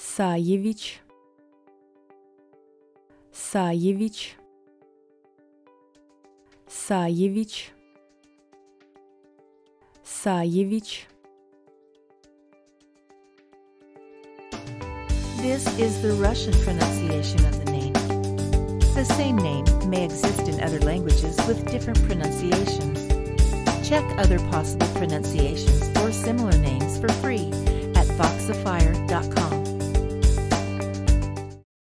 Saevych, Saevych, Saevych, Saevich. This is the Russian pronunciation of the name. The same name may exist in other languages with different pronunciations. Check other possible pronunciations or similar names for free at Voxifier.com.